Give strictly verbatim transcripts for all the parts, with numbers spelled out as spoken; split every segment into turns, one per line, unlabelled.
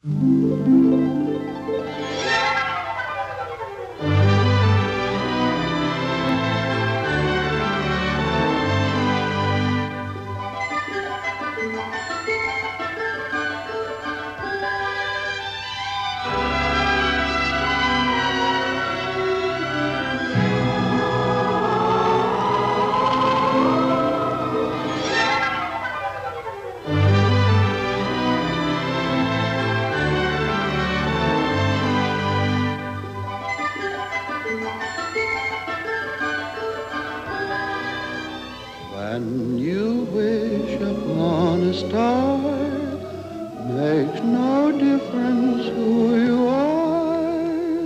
When you wish upon a star, makes no difference who you are.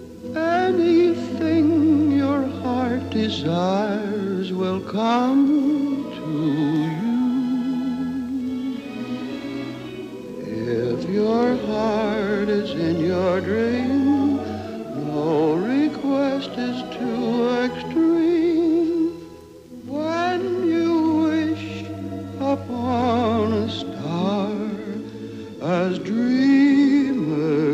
Anything your heart desires will come to you. If your heart is in your dream, no request is too extreme. When you wish upon a star, as dreamers